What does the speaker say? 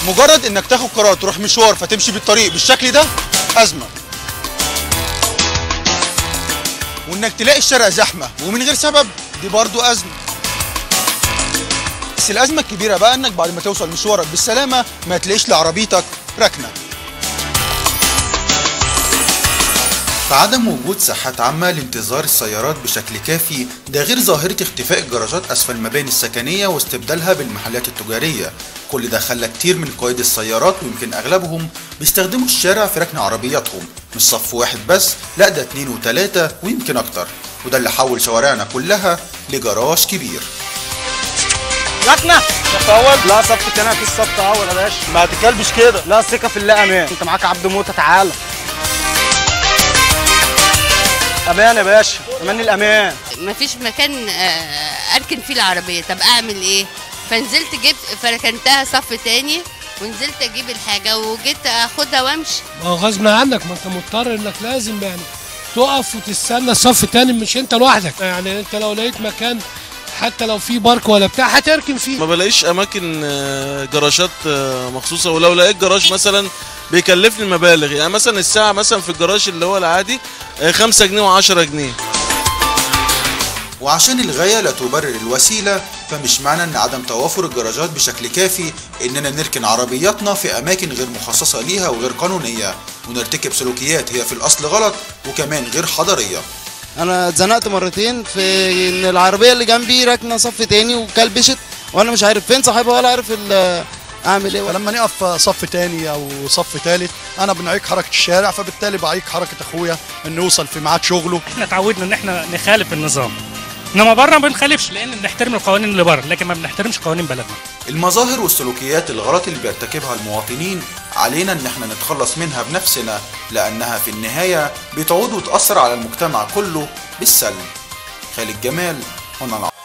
مجرد انك تاخد قرار تروح مشوار فتمشي بالطريق بالشكل ده ازمه، وانك تلاقي الشارع زحمه ومن غير سبب دي برضو ازمه. بس الازمه الكبيره بقى انك بعد ما توصل مشوارك بالسلامه ما تلاقيش لعربيتك راكنه. فعدم وجود ساحات عامة لانتظار السيارات بشكل كافي، ده غير ظاهرة اختفاء الجراجات أسفل المباني السكنية واستبدالها بالمحلات التجارية. كل ده خلى كتير من قائد السيارات ويمكن أغلبهم بيستخدموا الشارع في ركن عربياتهم، مش صف واحد بس، لا ده 2 و3 ويمكن أكتر، وده اللي حول شوارعنا كلها لجراج كبير. ركنة صف أول؟ لا صف تاني، في الصف أول يا باشا. ما تكلبش كده. لا ثقة في الله أمان. أنت معاك عبد موتة، تعالى. امان يا باشا، امان الامان. مفيش مكان اركن فيه العربيه، طب اعمل ايه؟ فنزلت جبت فركنتها صف تاني ونزلت اجيب الحاجه وجيت اخدها وامشي. ما هو غصب عنك، ما انت مضطر انك لازم يعني تقف وتستنى صف تاني، مش انت لوحدك يعني. انت لو لقيت مكان حتى لو في بارك ولا بتاع هتركن فيه. ما بلاقيش اماكن جراشات مخصوصه، ولو لقيت جراج مثلا بيكلفني مبالغ، يعني مثلا الساعه مثلا في الجراج اللي هو العادي 5 جنيه و10 جنيه. وعشان الغاية لا تبرر الوسيلة، فمش معنى ان عدم توافر الجراجات بشكل كافي اننا نركن عربياتنا في اماكن غير مخصصة ليها وغير قانونية، ونرتكب سلوكيات هي في الاصل غلط وكمان غير حضارية. انا اتزنقت مرتين في ان العربية اللي جنبي راكنة صف تاني وكلبشت، وانا مش عارف فين صاحبها ولا عارف اعمل ايه. فلما نقف صف تاني او صف تالت انا بنعيق حركه الشارع، فبالتالي بعيق حركه اخويا انه يوصل في ميعاد شغله. احنا اتعودنا ان احنا نخالف النظام، انما بره ما بنخالفش، لان بنحترم القوانين اللي بره لكن ما بنحترمش قوانين بلدنا. المظاهر والسلوكيات الغلط اللي بيرتكبها المواطنين علينا ان احنا نتخلص منها بنفسنا، لانها في النهايه بتعود وتاثر على المجتمع كله بالسلب. خالد جمال، هنا العرب.